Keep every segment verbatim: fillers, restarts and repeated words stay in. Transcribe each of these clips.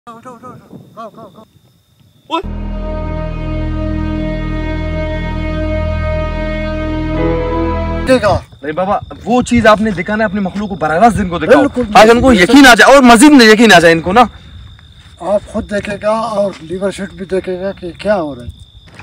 उठो उठो उठो खाओ खाओ खाओ। ओए अरे बाबा वो चीज आपने दिखाना है अपने मखलूक को बराह रास्त इनको दिखाओ ताकि इनको यकीन आ जाए और मजीद में यकीन आ जाए इनको ना। आप खुद देखेगा और लीवर शीट भी देखेगा कि क्या हो रहा है।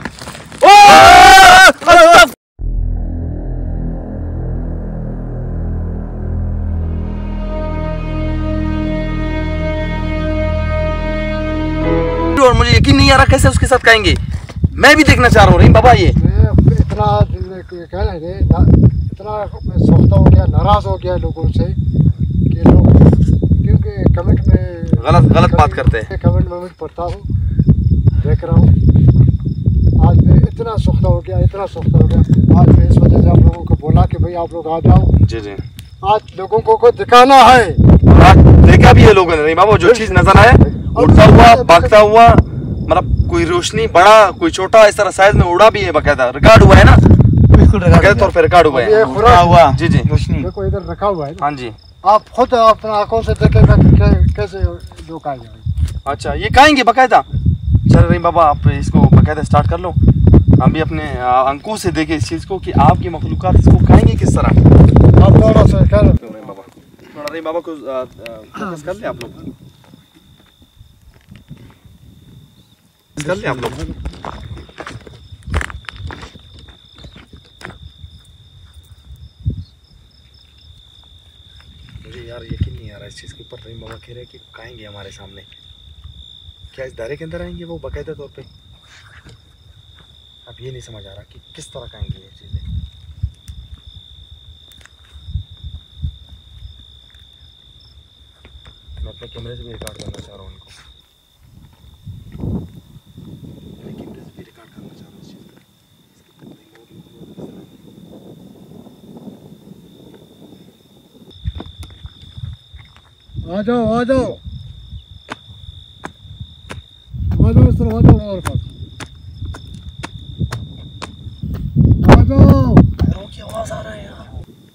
और मुझे यकीन नहीं आ रहा कैसे उसके साथ कहेंगे। मैं भी देखना चाह रहा हूँ बाबा। ये इतना क्या लगे इतना सोचता हो गया, नाराज हो गया लोगों से कि लोग क्योंकि कमेंट में गलत गलत बात करते हैं। कमेंट में पढ़ता हूँ, देख रहा हूँ। आज मैं इतना सोचता हो गया इतना सोचता हो गया आज मैं इस वजह से आप लोगों को बोला कि भाई आप लोग आ जाओ। जी जी आज लोगों को, को दिखाना है। आज देखा भी है लोगों ने बाबा जो चीज नजर आए उड़ता हुआ भागता हुआ, मतलब कोई रोशनी बड़ा कोई छोटा इस तरह साइज में उड़ा भी है, बाकायदा रिकॉर्ड हुआ है ना। बिल्कुल रिकॉर्ड तौर पे रिकॉर्ड हुआ है। हुआ जी जी रोशनी देखो इधर रखा हुआ है। हाँ जी आप खुद अपना आंखों से देखेगा कि कैसे लोग आएंगे। अच्छा ये खाएंगे बाकायदा। चल रही बाबा आप इसको बाकायदा स्टार्ट कर लो। हम भी अपने अंकों से देखें इस चीज को कि आपकी मखलूकात इसको खाएंगे किस तरह। आप थोड़ा सा कर बाबा थोड़ा रही बाबा को फोकस कर ले आप लोग कर ले आप लोग। मुझे यार यकीन नहीं आ रहा इस चीज के ऊपर। रहीम बाबा कह रहे हैं कि खाएंगे हमारे सामने। क्या इस दायरे के अंदर आएंगे वो बाकायदा तौर पे? अब ये नहीं समझ आ रहा कि किस तरह खाएंगे ये चीजें। मैं अपने कैमरे से भी रिकॉर्ड करना चाह रहा हूँ उनको। आ जाओ आ जाओ आ जाओ इस तरफ आ जाओ हमारे पास आ जाओ। पैरों की आवाज आ रहा है यार।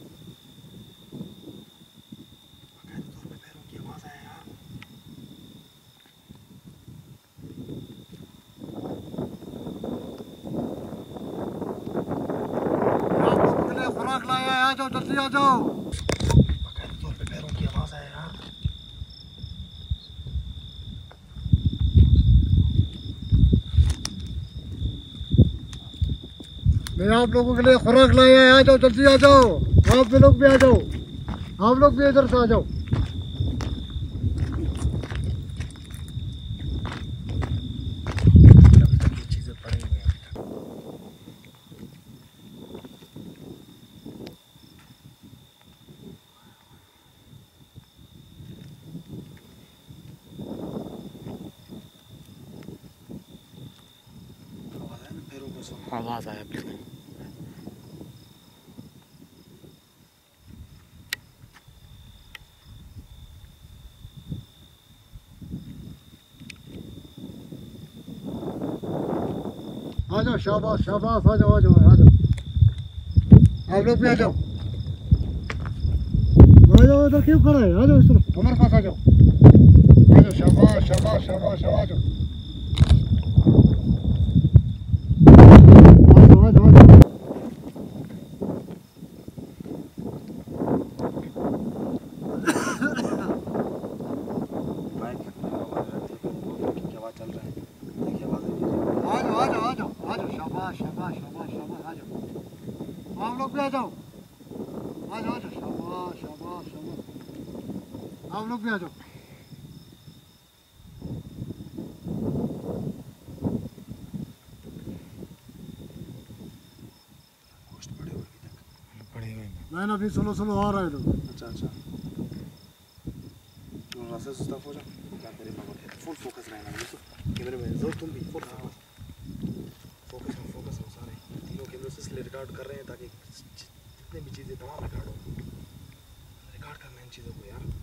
पैरों की आवाज है यार। आप लोगों के लिए खुराक लाया है, आ जाओ जल्दी आ जाओ। बाकायदा तौर पे पैरों की आवाज है यार। मैं आप लोगों के लिए खुराक लाया है, आ जाओ जल्दी आ जाओ। आप भी लोग भी आ जाओ, आप लोग भी इधर से आ जाओ। चीजें पड़ी हुई हैं। आवाज आया बिल्कुल। आ जाओ शाबाश शाबाश आ जाओ आ जाओ आ जाओ। आप लोग भी आ जाओ आ जाओ। इधर क्यों खड़ा है? आ जाओ इस तरफ हमारे पास आ जाओ आ जाओ। शाबाश शाबाश शाबाश आ जाओ आ जाओ आ जाओ आ जाओ। चल रहा है आ जाओ आ जाओ आ जाओ आ जाओ। शाबाश शाबाश शाबाश शाबाश आ जाओ। आप लोग भी आ जाओ आ जाओ आ जाओ। शाबाश शाबाश शाबाश आप लोग भी आ जाओ। मैं अभी स्लो स्लो आ रहे लोग। अच्छा अच्छा रास्ते से स्टॉप हो जाओ। फुल फोकस रहना है कैमरे में। जरूर तुम भी फुल फोकस फोकस में फोकस हो सारे तीनों कैमरे से इसलिए रिकॉर्ड कर रहे हैं ताकि जितने भी चीज़ें तमाम रिकॉर्ड हो। रिकॉर्ड करना है इन चीज़ों को यार।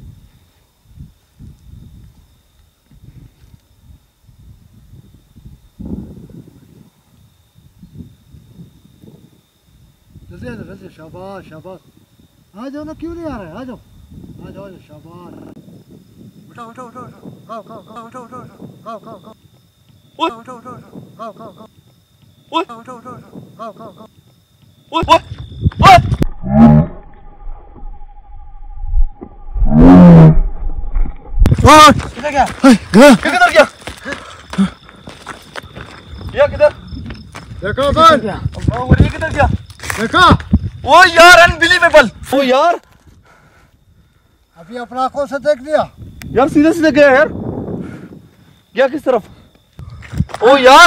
जल्दी आ जाओ जल्दी। शाबाश शाबाश आ जाओ ना। क्यों नहीं आ रहा है? आ जाओ आ जाओ आ जाओ। शाबाश उठो उठो उठो उठो। go, go, go, go, go, go, go, go. What? Go, go, go, go, go, go. What? Go, go, go, go, go, go. What? What? What? ओए किधर गया? गया किधर गया? ये किधर? देखो बन अल्लाह वो ये किधर गया? देखो ओ यार अनबिलीवेबल। ओ यार अभी अपना आंखों से देख लिया यार सीधा सीधा गया यार। गया किस तरफ? ओ यार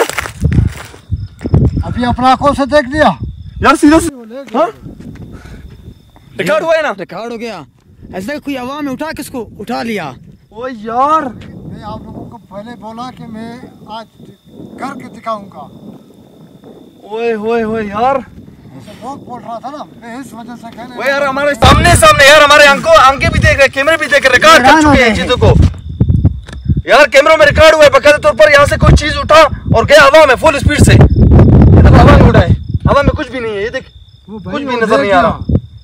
अभी अपना आंखों से देख लिया यार सीधा सीधा। हाँ? रिकॉर्ड हुआ है ना? रिकॉर्ड हो गया। ऐसे कोई हवा में उठा किसको उठा लिया। ओ यार मैं आप लोगों को पहले बोला कि मैं आज करके दिखाऊंगा। ओए होए होए यार ऐसे बहुत बोल रहा था ना, मैं इस वजह से कहने वो यार हमारे सामने सामने यार हमारे आंखों आंखें भी देख रहे, कैमरे भी देख रहे, रिकॉर्ड कर चुके हैं चीजों को। यार कैमरों में रिकॉर्ड हुआ है बकायदे तौर पर। यहाँ से कोई चीज उठा और गया हवा में फुल स्पीड से। इधर हवा में उड़ा है, हवा में कुछ भी नहीं है। ये देख कुछ भी नजर नहीं आ रहा।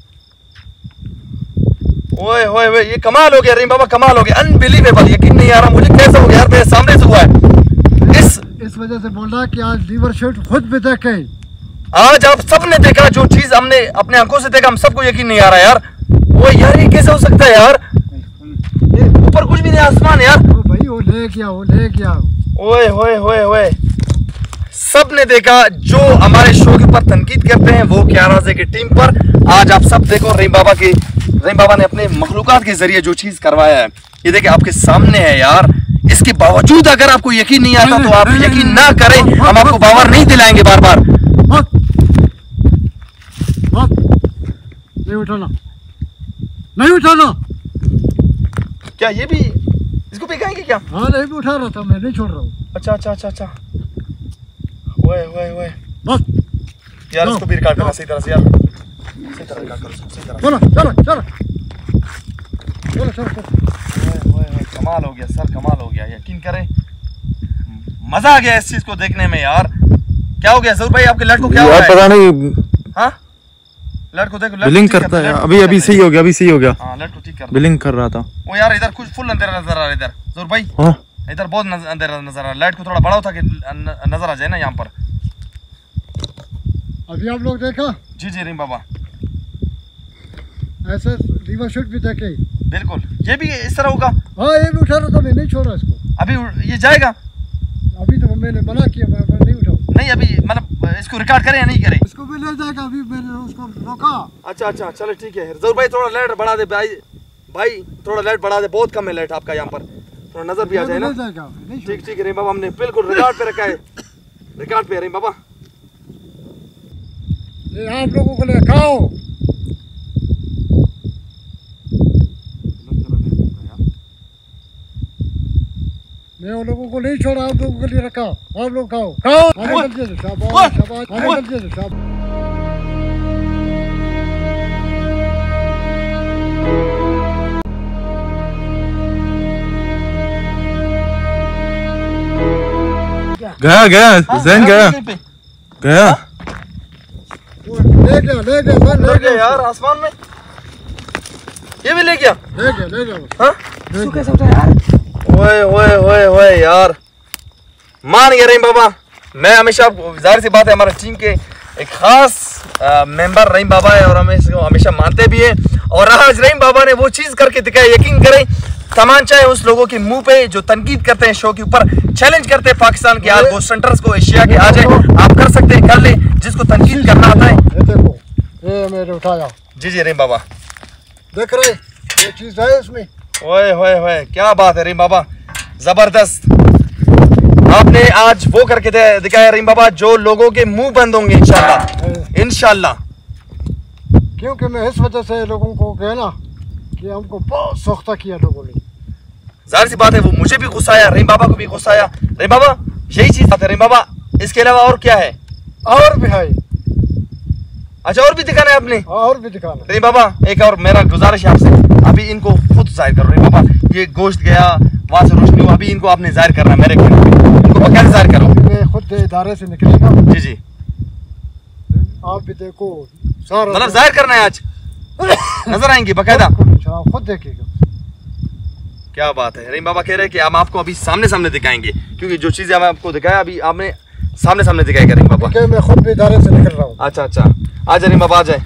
ओए होए होए ये कमाल हो गया रहीम बाबा, कमाल हो गया, अनबिलीवेबल। यकीन नहीं आ रहा मुझे कैसा हो गया यार, मेरे सामने से हुआ है। इस इस वजह से बोल रहा कि आज लीवर शूट खुद भी देखे। आज आप सबने देखा जो चीज हमने अपने आंखों से देखा, हम सबको यकीन नहीं आ रहा यार। वो यार ये कैसे हो सकता है यार? ऊपर कुछ भी नहीं, आसमान यार। वो भाई वो ले गया वो ले गया। ओए होए होए होए सबने देखा जो हमारे शो के ऊपर तनकीद करते हैं वो क्या राजे की टीम पर। आज आप सब देखो रहीम बाबा की रहीम बाबा ने अपने मखलूकात के जरिए जो चीज करवाया है, ये देखिए आपके सामने है यार। इसके बावजूद अगर आपको यकीन नहीं आता तो आप यकीन ना करें, हम आपको बावर नहीं दिलाएंगे बार बार। मत मत नहीं उठाना, नहीं उठाना। क्या ये भी इसको पिकाएंगे क्या? हाँ नहीं भी उठा रहा था, मैं नहीं छोड़ रहा हूँ। अच्छा अच्छा अच्छा अच्छा ओए ओए ओए बस यार इसको भी रिकॉर्ड करना सही तरह से यार, सही तरह रिकॉर्ड करो इसको, सही तरह। चलो चलो चलो चलो चलो चलो। ओए ओए ओए कमाल हो गया सर, कमाल हो गया। यकीन करें मजा आ गया इस चीज को देखने में यार। क्या हो गया जरूर भाई, आपके लड़को क्या हो यार गया? पता नहीं हाँ लड़को देखो बिलिंग करता है। अभी अभी सही हो गया, अभी सही हो गया। हाँ लड़को ठीक कर बिलिंग कर रहा था वो यार। इधर कुछ फुल अंधेरा नजर आ रहा है इधर जरूर भाई। हाँ इधर बहुत नज- अंधेरा नजर आ रहा है। लाइट को थोड़ा बढ़ाओ ताकि न- नजर आ जाए ना यहाँ पर। अभी आप लोग देखा जी जी रहीम बाबा ऐसे लीवर शूट भी देखे। बिल्कुल ये भी इस तरह होगा। हाँ ये भी उठा रहा था, मैं नहीं छोड़ा इसको। अभी उ- ये जाएगा अभी तो मैंने मना किया, मैं मैं नहीं उठाऊँ। नहीं? अभी मतलब इसको रिकॉर्ड करें या नहीं करें? इसको भी ले जाएगा, अभी मैंने उसको रोका। अच्छा अच्छा चलो ठीक है जरूर भाई, थोड़ा लाइट बढ़ा दे भाई। भाई थोड़ा लाइट बढ़ा दे, बहुत कम है लाइट आपका यहाँ पर, थोड़ा नजर भी आ जाए ना। ले जाएगा, नहीं ठीक ठीक है रहीम बाबा, हमने बिल्कुल रिकॉर्ड पे रखा है, रिकॉर्ड पे है रहीम बाबा। ये आप लोगों को ले खाओ। मैं उन लोगों को नहीं छोड़ा, आप लोगों के लिए रखा। आप लोग खाओ खाओ। आगे चल के शाबाश शाबाश, आगे चल के शाबाश। गया गया जैन गया गया वो ले गया ले गया सर, ले ले गया यार आसमान में, ये भी ले गया। ले गया ले गया हाँ इसको कैसे उठा यार। ओए ओए ओए ओए यार मान गया रहीम बाबा। मैं हमेशा, जाहिर सी बात है हमारे टीम के एक खास मेंबर रहीम बाबा है और हमें इसको हमेशा मानते भी हैं। और आज रहीम बाबा ने वो चीज करके दिखाया। यकीन करें तमांचा है उस लोगों के मुंह पे जो तनकीद करते हैं शो के ऊपर, चैलेंज करते हैं पाकिस्तान के आज वो सेंटर्स को, एशिया के आ जाए, आप कर सकते हैं, कर ले जिसको तनकीद करना आता है। ये देखो, ये मैंने उठाया। जी जी रहीम बाबा देख रहे ये चीज है इसमें। ओए होए होए क्या बात है रहीम बाबा, जबरदस्त। आपने आज वो करके दे- दिखाया रहीम बाबा जो लोगों के मुंह बंद होंगे इंशाल्लाह इंशाल्लाह। क्योंकि मैं इस वजह से लोगों को कहना कि हमको बहुत सख्ता किया लोगों ने। जाहिर सी बात है वो मुझे भी गुस्सा आया, रहीम बाबा को भी गुस्सा आया। रहीम बाबा यही चीज बात है रहीम बाबा, इसके अलावा और क्या है? और भी है, अच्छा और भी दिखाना है आपने? और भी दिखाना। रहीम बाबा एक और मेरा गुजारिश है आपसे, अभी इनको खुद जाहिर करो रहीम बाबा। ये गोश्त गया वहां से रोशनी हुआ, अभी इनको आपने जाहिर करना है मेरे कैमरे पे, इनको बकायदा जाहिर करो। मैं खुद इदारे से निकलेगा। जी जी आप भी देखो सारा, मतलब जाहिर करना है आज, नजर आएंगे बकायदा। खुद खुद देखिएगा। क्या बात है। रहीम बाबा कह रहे हैं कि हम आपको अभी सामने सामने दिखाएंगे, क्योंकि जो चीजें हमें आपको दिखाया अभी आपने सामने सामने दिखाएगा रहीम बाबा। मैं खुद भी इदारे से निकल रहा हूँ। अच्छा अच्छा, आज रहीम बाबा आ जाए।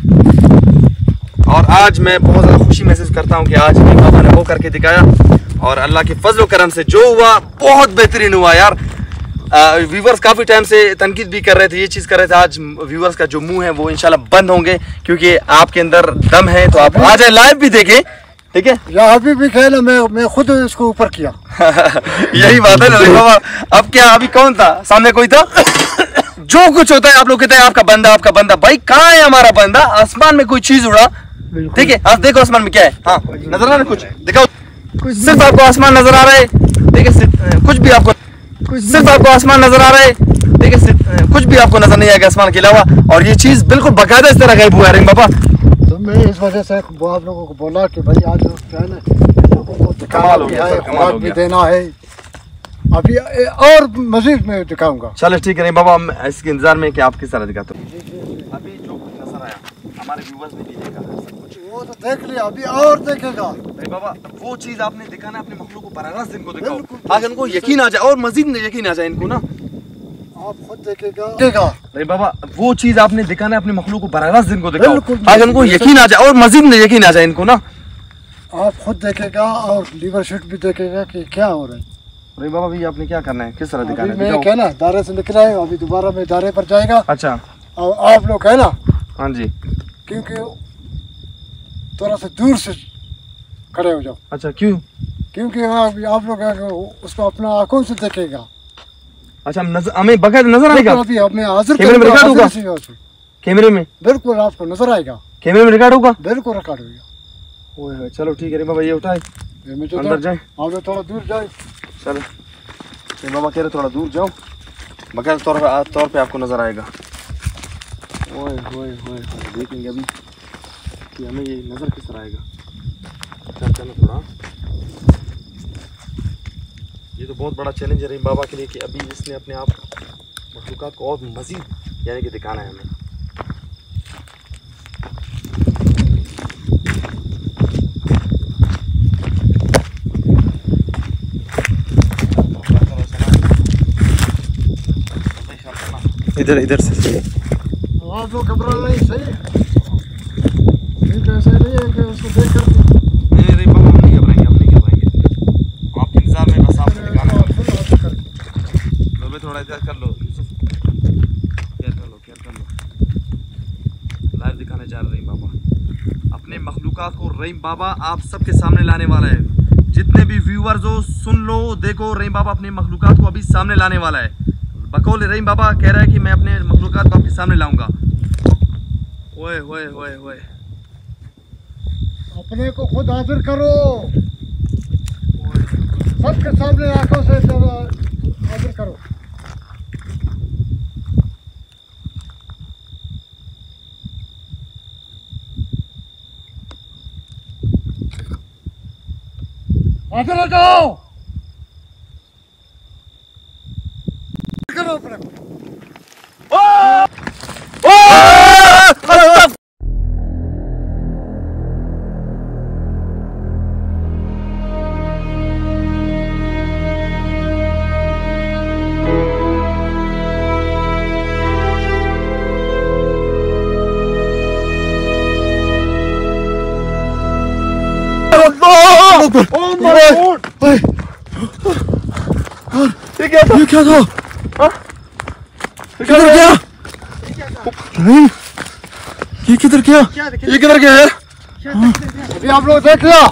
और आज मैं बहुत ज़्यादा खुशी महसूस करता हूँ कि आज रहीम बाबा ने वो करके दिखाया, और अल्लाह के फजल करम से जो हुआ बहुत बेहतरीन हुआ यार। व्यूवर्स काफ़ी टाइम से तनकीद भी कर रहे थे, ये चीज़ कर रहे थे। आज व्यूवर्स का जो मुंह है वो इंशाल्लाह बंद होंगे, क्योंकि आपके अंदर दम है। तो आप आ जाए, लाइव भी देखें, ठीक है। या अभी भी खेला, मैं मैं खुद इसको ऊपर किया। यही बात है ना रहीम बाबा। अब क्या, अभी कौन था सामने, कोई था? जो कुछ होता है आप लोग कहते हैं आपका बंदा आपका बंदा, भाई कहाँ है हमारा बंदा? आसमान में कोई चीज उड़ा, ठीक है। आज देखो आसमान में क्या है, हाँ नजर आ रहा है कुछ, दिखाओ। सिर्फ आपको आसमान नजर आ रहा है, ठीक है। कुछ भी आपको सिर्फ आपको आसमान नजर आ रहा है, ठीक है। कुछ भी आपको नजर नहीं आएगा आसमान के अलावा, और ये चीज बिल्कुल बाकायदा इस तरह गायब हुआ है रहीम बाबा। तो मैं इस वजह से आप लोगों को बोला कि भाई आज जो है ना, लोगों को दिखाना भी है, खुराक भी देना है। अभी और मजीद मैं दिखाऊंगा। चलो ठीक है रहीम बाबा, हम इसके इंतजार में कि आप किस तरह दिखाते हो। अभी जो कुछ नजर आया हमारे व्यूवर्स ने भी देखा सब कुछ, वो तो देख लिया, अभी और देखेगा रहीम बाबा। वो चीज आपने दिखाना है अपने मखलूक को, बराह रास्त इनको दिखाओ, ताकि इनको यकीन आ जाए और मजीद यकीन आ जाए इनको ना। आप खुद देखेगा देखेगा रहीम बाबा, वो चीज आपने दिखाना है अपने मखलूक को, बराह रास्त इनको दिखाओ, ताकि इनको यकीन आ जाए और मजीद यकीन आ जाए इनको ना। आप खुद देखेगा और लीवर शीट भी देखेगा कि क्या हो रहा है। रहीम बाबा भी आपने क्या करना है, किस तरह दिखाना है? मैं क्या ना दायरे से निकला है, अभी दोबारा मैं दायरे पर जाएगा। अच्छा, और आप लोग है ना, हाँ जी, क्योंकि थोड़ा सा दूर से खड़े हो जाओ। अच्छा क्यों? क्योंकि आप, आप लोग उसको अपना आंखों से देखेगा। अच्छा, हम नजर, हमें बगैर नजर आएगा? अभी अब मैं हाजिर कैमरे में रिकॉर्ड होगा? करूंगा कैमरे में बिल्कुल आपको नजर आएगा। कैमरे में रिकॉर्ड होगा? बिल्कुल रिकॉर्ड होगा। ओए चलो ठीक है रहीम बाबा, ये उठाए अंदर जाए। आप लोग थोड़ा दूर जाए। चलो रहीम बाबा कह रहे थोड़ा दूर जाओ, बगैर तौर तौर पे आपको नजर आएगा। ओए ओए ओए देखेंगे अभी कि हमें ये नजर किस तरह आएगा। अच्छा चलो थोड़ा, ये तो बहुत बड़ा चैलेंज है रहीम बाबा के लिए कि अभी इसने अपने आप मखलूकात को और मजीद यानी कि दिखाना है हमें। इधर इधर से आप लोग घबरा नहीं, सही है। ठीक ऐसा नहीं है कि उसको देख कर नहीं रहीम बाबा, हम नहीं घबराएंगे, हम नहीं घबराएंगे। आपके इंतजार में बस आपको दिखाना है। लो भाई थोड़ा इधर कर लो यूसुफ, केयर कर लो केयर कर लो। लाइव दिखाने जा रहे रहीम बाबा अपने मखलूकात को। रहीम बाबा आप सबके सामने लाने वाला है। जितने भी व्यूअर्स हो सुन लो, देखो रहीम बाबा अपने मखलूकात को अभी सामने लाने वाला है। बकौल रहीम बाबा कह रहा है कि मैं अपने मखलूकात को आपके सामने लाऊंगा। ओए ओए ओए ओए, अपने को खुद हाजिर करो, सबके सामने आंखों से हाजिर करो। हाजिर हो जाओ, करो अपने को। Oh my God! ये क्या था? ये क्या था? किधर गया? रहीम, ये किधर गया? ये किधर गया यार? अभी आप लोग देख लिया।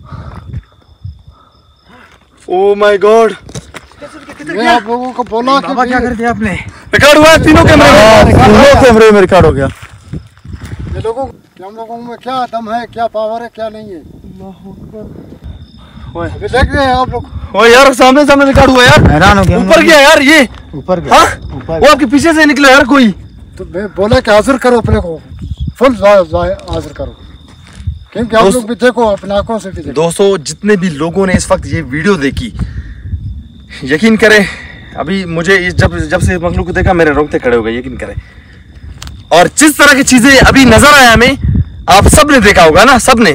Oh my God! मैं आप लोगों को बोला कि बाबा क्या कर दिया आपने? रिकॉर्ड हुआ है तीनों कैमरे में। तीनों कैमरे में रिकॉर्ड हो गया। ये लोगों कि हम लोगों में क्या दम है, क्या पावर है, क्या नहीं है। ओए अभी देख रहे हैं आप लोग। ओए यार सामने सामने रिकॉर्ड हुआ यार। हैरान हो गया। ऊपर गया यार, ये ऊपर गया। हाँ? ऊपर वो आपके पीछे से निकला यार कोई। तो मैं बोला कि हाजिर करो अपने को, फुल हाजिर करो, क्योंकि आप लोग भी देखो, अपने आंखों से भी देखो। दोस्तों जितने भी लोगों ने इस वक्त ये वीडियो देखी, यकीन करें अभी मुझे इस जब जब से मखलूक को देखा मेरे रोंगटे खड़े हो गए, यकीन करें। और जिस तरह की चीजें अभी नजर आया हमें, आप सब ने देखा होगा ना, सब ने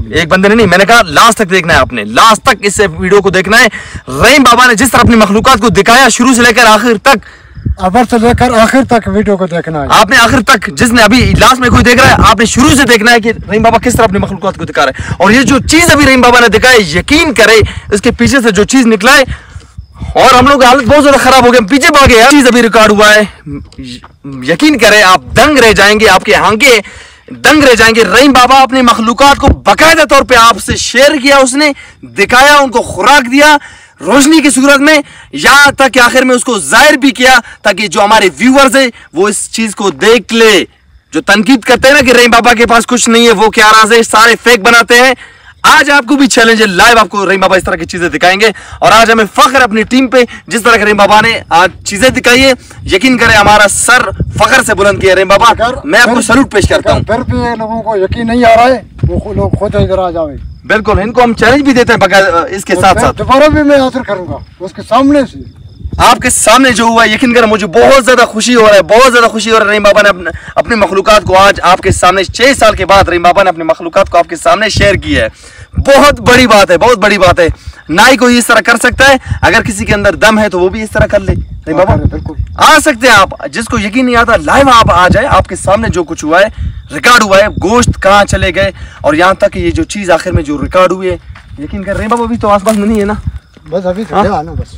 एक बंदे ने नहीं, मैंने कहा लास्ट तक देखना है आपने, लास्ट तक इस वीडियो को देखना है। रहीम बाबा ने जिस तरह अपनी मखलूकात को दिखाया शुरू से लेकर आखिर तक, अबर से लेकर आखिर तक वीडियो को देखना है आपने। आखिर तक जिसने अभी लास्ट में कोई देख रहा है, आपने शुरू से देखना है कि रहीम बाबा किस तरह अपनी मखलूकात को दिखा रहे हैं। और ये जो चीज अभी रहीम बाबा ने दिखाया, यकीन करे इसके पीछे से जो चीज निकला है, और हम लोग की हालत बहुत ज्यादा खराब हो गई, पीछे भागे। चीज अभी रिकॉर्ड हुआ है, यकीन करें आप दंग रह जाएंगे, आपके आंखें दंग रह जाएंगे। रहीम बाबा अपनी मखलूकात को बाकायदा तौर पे आपसे शेयर किया, उसने दिखाया, उनको खुराक दिया रोशनी की सूरत में, यहां तक कि आखिर में उसको जाहिर भी किया ताकि जो हमारे व्यूअर्स है वो इस चीज को देख ले। जो तनकीद करते हैं ना कि रहीम बाबा के पास कुछ नहीं है, वो क्या राज है, सारे फेक बनाते हैं। आज आपको भी चैलेंज है, लाइव आपको रहीम बाबा इस तरह की चीजें दिखाएंगे। और आज हमें फख्र अपनी टीम पे, जिस तरह के रहीम बाबा ने आज चीजें दिखाई है, यकीन करें हमारा सर फख्र से बुलंद किया। रहीम बाबा मैं आपको सैल्यूट पेश करता हूँ। फिर भी लोगों को यकीन नहीं आ रहा है, वो लोग खुद इधर आ जावे। बिल्कुल, इनको हम चैलेंज भी देते हैं बगैर इसके साथ साथ। दोबारा भी मैं हाजिर करूंगा उसके सामने से, आपके सामने जो हुआ है, यकीन करें मुझे बहुत ज्यादा खुशी हो रहा है, बहुत ज्यादा खुशी हो रहा है। रहीम बाबा ने अपने अपनी मखलूकात को आज आपके सामने, छह साल के बाद रहीम बाबा ने अपनी मखलूकात को आपके सामने शेयर किया है। बहुत बड़ी बात है, बहुत बड़ी बात है। ना ही कोई इस तरह कर सकता है, अगर किसी के अंदर दम है तो वो भी इस तरह कर ले। रहीम बाबा बिल्कुल आ सकते हैं आप, जिसको यकीन नहीं आता लाइव आप आ जाए, आपके सामने जो कुछ हुआ है रिकॉर्ड हुआ है, गोश्त कहाँ चले गए, और यहाँ तक ये जो चीज आखिर में जो रिकॉर्ड हुई है, यकीन कर रहीम बाबा अभी तो आसपास में नहीं है ना, बस अभी तो ना बस।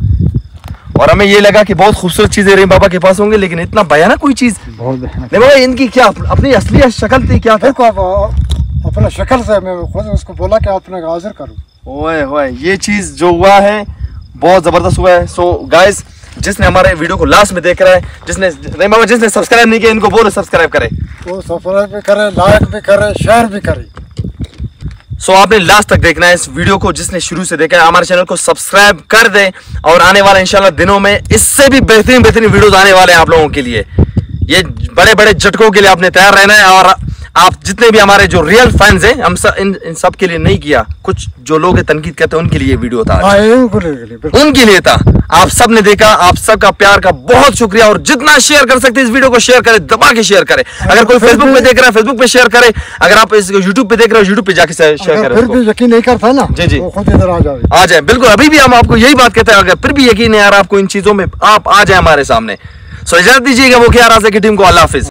और हमें ये लगा कि बहुत खूबसूरत चीजें रहीम बाबा के पास होंगे, लेकिन इतना भयानक कोई चीज बहुत नहीं बाबा। इनकी क्या अपनी असली शक्ल थी, क्या था? देखो अब अपना शक्ल से मैं खुद उसको बोला कि अपने हाजिर करूं। ओए होए, ये चीज जो हुआ है बहुत जबरदस्त हुआ है। सो गाइस, जिसने हमारे वीडियो को लास्ट में देख रहा है, जिसने रहीम बाबा जिसने सब्सक्राइब नहीं किया, इनको बोलो सब्सक्राइब करे, वो सब्सक्राइब भी करे, लाइक भी करे, शेयर भी करे। सो so, आपने लास्ट तक देखना है इस वीडियो को। जिसने शुरू से देखा है, हमारे चैनल को सब्सक्राइब कर दे, और आने वाले इंशाल्लाह दिनों में इससे भी बेहतरीन बेहतरीन वीडियोस आने वाले हैं आप लोगों के लिए। ये बड़े बड़े झटकों के लिए आपने तैयार रहना है। और आप जितने भी हमारे जो रियल फैंस हैं, हम सब इन, इन सब के लिए नहीं किया, कुछ जो लोग तनकीद करते हैं उनके लिए वीडियो था, उनके लिए था। आप सब ने देखा, आप सबका प्यार का बहुत शुक्रिया। और जितना शेयर कर सकते हैं इस वीडियो को शेयर करें, दबा के शेयर करें। अगर कोई फेसबुक पे देख रहा है, फेसबुक पे शेयर करें। अगर आप इस यूट्यूब पे देख रहे हो, यूट्यूब पे जाके शेयर करें। फिर भी यकीन नहीं करता ना, जी जी, वो खुद इधर आ जाए, आ जाए। बिल्कुल, अभी भी हम आपको यही बात कहते हैं, अगर फिर भी यकीन है यार आपको इन चीजों में, आप आ जाए हमारे सामने। सो इजाजत दीजिएगा वो क्या राज़ की टीम को। अल्लाह हाफिज।